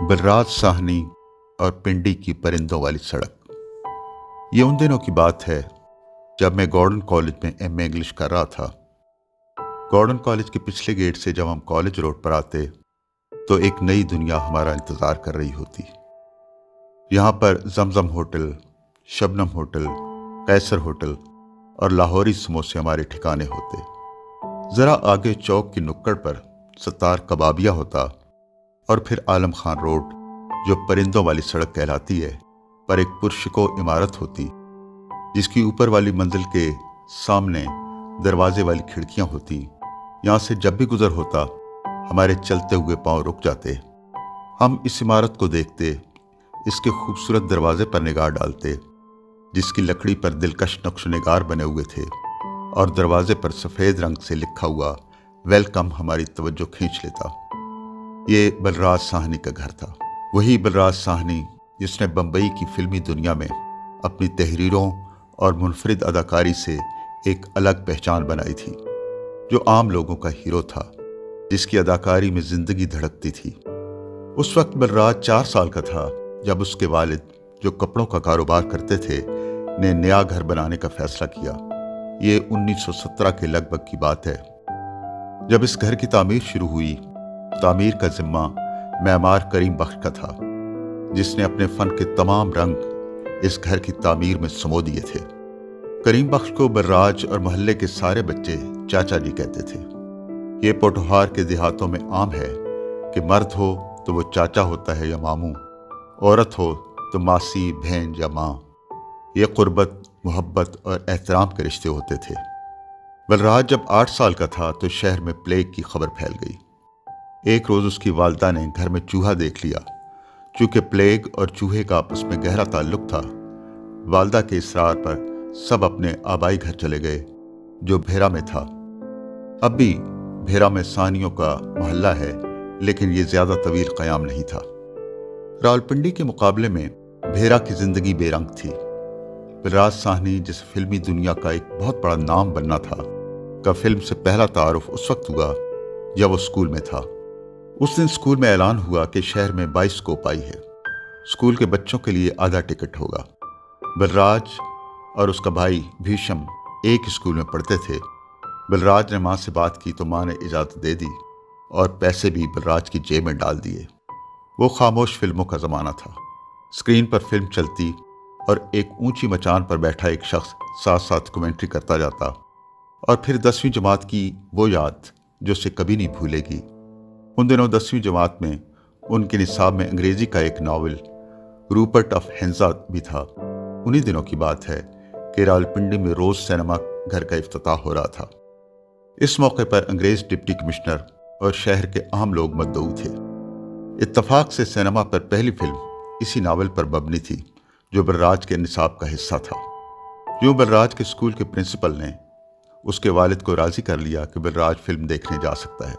बलराज साहनी और पिंडी की परिंदों वाली सड़क। ये उन दिनों की बात है जब मैं गॉर्डन कॉलेज में एमए इंग्लिश कर रहा था। गॉर्डन कॉलेज के पिछले गेट से जब हम कॉलेज रोड पर आते तो एक नई दुनिया हमारा इंतज़ार कर रही होती। यहाँ पर Zamzam hotel, Shabnam hotel, Qaiser hotel और लाहौरी समोसे हमारे ठिकाने होते। ज़रा आगे चौक की नुक्कड़ पर सत्तार कबाबिया होता और फिर आलम खान रोड, जो परिंदों वाली सड़क कहलाती है, पर एक पुरशिको इमारत होती जिसकी ऊपर वाली मंजिल के सामने दरवाजे वाली खिड़कियां होती। यहाँ से जब भी गुजर होता हमारे चलते हुए पांव रुक जाते। हम इस इमारत को देखते, इसके खूबसूरत दरवाजे पर निगाह डालते जिसकी लकड़ी पर दिलकश नक्श निगार बने हुए थे, और दरवाजे पर सफ़ेद रंग से लिखा हुआ वेलकम हमारी तवज्जो खींच लेता। ये बलराज साहनी का घर था। वही बलराज साहनी जिसने बम्बई की फिल्मी दुनिया में अपनी तहरीरों और मुनफरिद अदाकारी से एक अलग पहचान बनाई थी, जो आम लोगों का हीरो था, जिसकी अदाकारी में जिंदगी धड़कती थी। उस वक्त बलराज 4 साल का था जब उसके वालिद, जो कपड़ों का कारोबार करते थे, ने नया घर बनाने का फैसला किया। ये 1917 के लगभग की बात है। जब इस घर की तामीर शुरू हुई, तामीर का जिम्मा मेमार करीम बख्श का था, जिसने अपने फन के तमाम रंग इस घर की तामीर में समो दिए थे। करीम बख्श को बलराज और मोहल्ले के सारे बच्चे चाचा जी कहते थे। ये पोठोहार के देहातों में आम है कि मर्द हो तो वो चाचा होता है या मामू, औरत हो तो मासी, बहन या माँ। ये कुर्बत, मोहब्बत और एहतराम के रिश्ते होते थे। बलराज जब 8 साल का था तो शहर में प्लेग की खबर फैल गई। एक रोज़ उसकी वालदा ने घर में चूहा देख लिया। चूँकि प्लेग और चूहे का आपस में गहरा ताल्लुक था, वालदा के इसरार पर सब अपने आबाई घर चले गए, जो भेरा में था। अब भी भेरा में सानियों का मोहल्ला है, लेकिन ये ज़्यादा तवील क़याम नहीं था। रावलपिंडी के मुकाबले में भेरा की ज़िंदगी बेरंग थी। बलराज साहनी, जिस फिल्मी दुनिया का एक बहुत बड़ा नाम बनना था, का फिल्म से पहला तारुफ उस वक्त हुआ जब वो स्कूल में था। उस दिन स्कूल में ऐलान हुआ कि शहर में बाइस्कोप आई है, स्कूल के बच्चों के लिए आधा टिकट होगा। बलराज और उसका भाई भीषम एक स्कूल में पढ़ते थे। बलराज ने माँ से बात की तो माँ ने इजाज़त दे दी और पैसे भी बलराज की जेब में डाल दिए। वो खामोश फिल्मों का ज़माना था। स्क्रीन पर फिल्म चलती और एक ऊंची मचान पर बैठा एक शख्स साथ साथ कमेंट्री करता जाता, और फिर 10वीं जमात की वो याद जो उसे कभी नहीं भूलेगी। उन दिनों 10वीं जमात में उनके निसाब में अंग्रेज़ी का एक नावल रूपर्ट ऑफ हेंजा भी था। उन्हीं दिनों की बात है कि रावलपिंडी में रोज़ सिनेमा घर का इफ्तिताह हो रहा था। इस मौके पर अंग्रेज़ डिप्टी कमिश्नर और शहर के आम लोग मद्दऊ थे। इत्तफाक से सिनेमा पर पहली फिल्म इसी नावल पर मबनी थी, जो बलराज के निसाब का हिस्सा था। यूँ बलराज के स्कूल के प्रिंसिपल ने उसके वालिद को राज़ी कर लिया कि बलराज फिल्म देखने जा सकता है।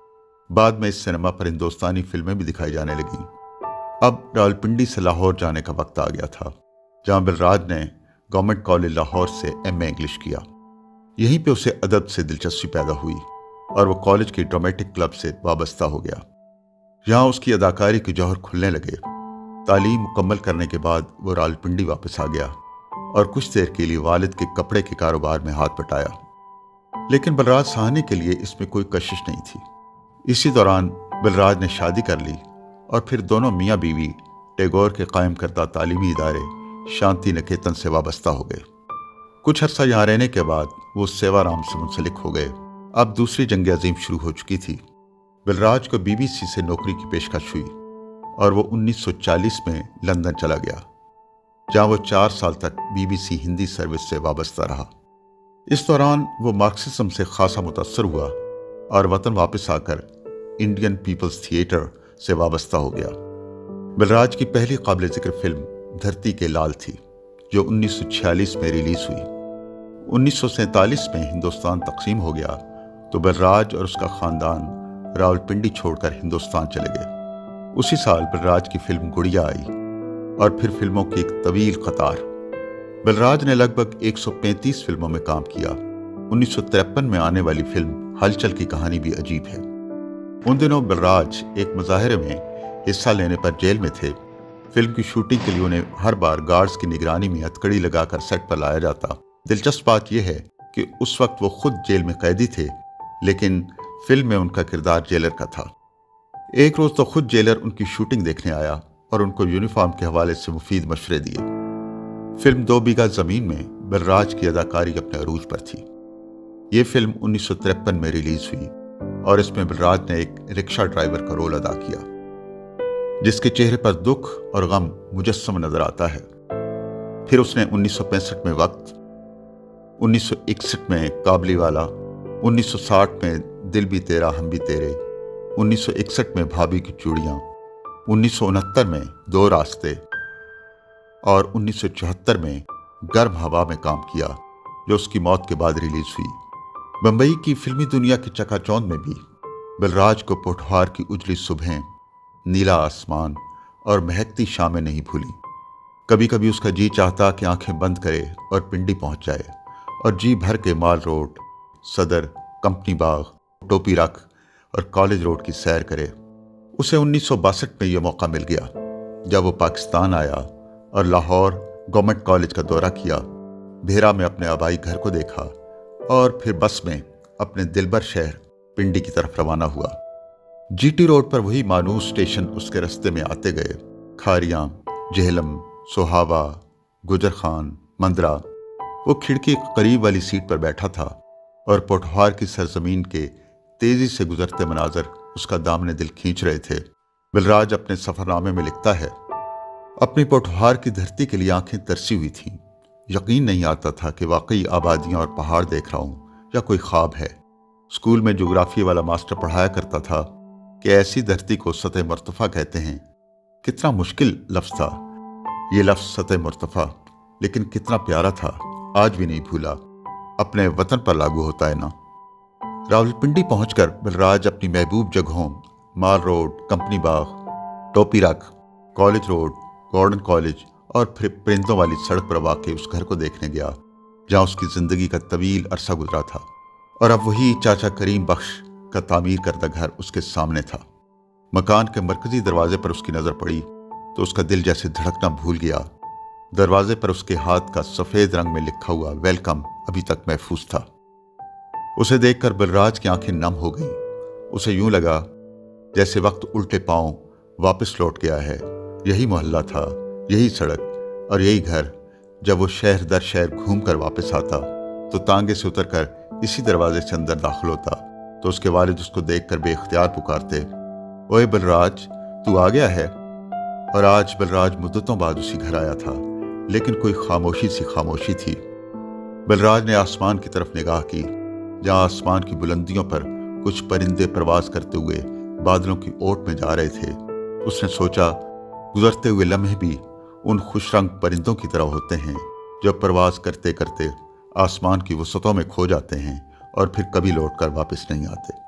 बाद में इस सिनेमा पर हिंदुस्तानी फिल्में भी दिखाई जाने लगीं। अब रावलपिंडी से लाहौर जाने का वक्त आ गया था, जहाँ बलराज ने गवर्नमेंट कॉलेज लाहौर से एमए इंग्लिश किया। यहीं पे उसे अदब से दिलचस्पी पैदा हुई और वो कॉलेज के ड्रामेटिक क्लब से वाबस्ता हो गया। यहाँ उसकी अदाकारी के जौहर खुलने लगे। तालीम मुकम्मल करने के बाद वो रावलपिंडी वापस आ गया और कुछ देर के लिए वालिद के कपड़े के कारोबार में हाथ बटाया। लेकिन बलराज साहनी के लिए इसमें कोई कशिश नहीं थी। इसी दौरान बलराज ने शादी कर ली और फिर दोनों मियाँ बीवी टैगोर के कायम करदा तालीमी इदारे शांति निकेतन से वाबस्ता हो गए। कुछ अर्सा यहाँ रहने के बाद वो सेवाराम से मुंसलिक हो गए। अब दूसरी जंग अजीम शुरू हो चुकी थी। बलराज को BBC से नौकरी की पेशकश हुई और वो 1940 में लंदन चला गया, जहाँ वो 4 साल तक BBC हिंदी सर्विस से वाबस्ता रहा। इस दौरान वो मार्क्सिज्म से खासा मुतासर हुआ और वतन वापस आकर इंडियन पीपल्स थिएटर से वाबस्ता हो गया। बलराज की पहली काबिल ज़िक्र फिल्म धरती के लाल थी, जो 1946 में रिलीज़ हुई। 1947 में हिंदुस्तान तकसीम हो गया तो बलराज और उसका ख़ानदान रावलपिंडी छोड़कर हिंदुस्तान चले गए। उसी साल बलराज की फिल्म गुड़िया आई और फिर फिल्मों की एक तवील कतार। बलराज ने लगभग 135 फिल्मों में काम किया। 1953 में आने वाली फिल्म हलचल की कहानी भी अजीब है। उन दिनों बलराज एक मुजाहरे में हिस्सा लेने पर जेल में थे। फिल्म की शूटिंग के लिए उन्हें हर बार गार्ड्स की निगरानी में हथकड़ी लगाकर सेट पर लाया जाता। दिलचस्प बात यह है कि उस वक्त वो खुद जेल में कैदी थे, लेकिन फिल्म में उनका किरदार जेलर का था। एक रोज तो खुद जेलर उनकी शूटिंग देखने आया और उनको यूनिफॉर्म के हवाले से मुफीद मशवरे दिए। फिल्म 2 बीघा जमीन में बलराज की अदाकारी अपने अरूज पर थी। ये फिल्म 1953 में रिलीज हुई और इसमें बलराज ने एक रिक्शा ड्राइवर का रोल अदा किया, जिसके चेहरे पर दुख और गम मुजस्सम नजर आता है। फिर उसने 1965 में वक्त, 1961 में काबलीवाला, 1960 में दिल भी तेरा हम भी तेरे, 1961 में भाभी की चूड़ियाँ, 1969 में 2 रास्ते और 1974 में गर्म हवा में काम किया, जो उसकी मौत के बाद रिलीज हुई। बंबई की फिल्मी दुनिया की चकाचौंध में भी बलराज को पोठहार की उजली सुबहें, नीला आसमान और महकती शामें नहीं भूली। कभी कभी उसका जी चाहता कि आंखें बंद करे और पिंडी पहुंच जाए और जी भर के माल रोड, सदर, कंपनी बाग, टोपी रख और कॉलेज रोड की सैर करे। उसे 1962 में यह मौका मिल गया जब वो पाकिस्तान आया और लाहौर गवर्नमेंट कॉलेज का दौरा किया, भेरा में अपने आबाई घर को देखा और फिर बस में अपने दिलबर शहर पिंडी की तरफ रवाना हुआ। जीटी रोड पर वही मानूस स्टेशन उसके रास्ते में आते गए। खारियां, जेहलम, सोहावा, गुजर खान, मंदरा। वो खिड़की के करीब वाली सीट पर बैठा था और पोठहार की सरजमीन के तेजी से गुजरते मनाजर उसका दामने दिल खींच रहे थे। बलराज अपने सफरनामे में लिखता है, अपनी पोठहार की धरती के लिए आंखें तरसी हुई थीं। यकीन नहीं आता था कि वाकई आबादियां और पहाड़ देख रहा हूं या कोई ख्वाब है। स्कूल में ज्योग्राफी वाला मास्टर पढ़ाया करता था कि ऐसी धरती को सतह मुर्तफा कहते हैं। कितना मुश्किल लफ्ज था ये लफ्ज सतह मुर्तफा, लेकिन कितना प्यारा था, आज भी नहीं भूला। अपने वतन पर लागू होता है ना। रावलपिंडी पहुंचकर बलराज अपनी महबूब जगहों माल रोड, कंपनी बाग, टोपी रख, कॉलेज रोड, गॉर्डन कॉलेज और फिर परिंदों वाली सड़क पर वाक़ई उस घर को देखने गया जहां उसकी जिंदगी का तवील अरसा गुजरा था। और अब वही चाचा करीम बख्श का तामीर करदा घर उसके सामने था। मकान के मरकजी दरवाजे पर उसकी नजर पड़ी तो उसका दिल जैसे धड़कना भूल गया। दरवाजे पर उसके हाथ का सफेद रंग में लिखा हुआ वेलकम अभी तक महफूज था। उसे देखकर बलराज की आंखें नम हो गईं। उसे यूं लगा जैसे वक्त उल्टे पांव वापस लौट गया है। यही मोहल्ला था, यही सड़क और यही घर। जब वो शहर दर शहर घूम कर वापस आता तो तांगे से उतरकर इसी दरवाजे से अंदर दाखिल होता तो उसके वालिद उसको देखकर बेख्तियार पुकारते, ओए बलराज, तू आ गया है। और आज बलराज मुद्दतों बाद उसी घर आया था, लेकिन कोई खामोशी सी खामोशी थी। बलराज ने आसमान की तरफ निगाह की, जहां आसमान की बुलंदियों पर कुछ परिंदे प्रवास करते हुए बादलों की ओट में जा रहे थे। उसने सोचा, गुजरते हुए लम्हे भी उन खुशरंग परिंदों की तरह होते हैं जो प्रवास करते करते आसमान की वसतों में खो जाते हैं और फिर कभी लौटकर वापस नहीं आते।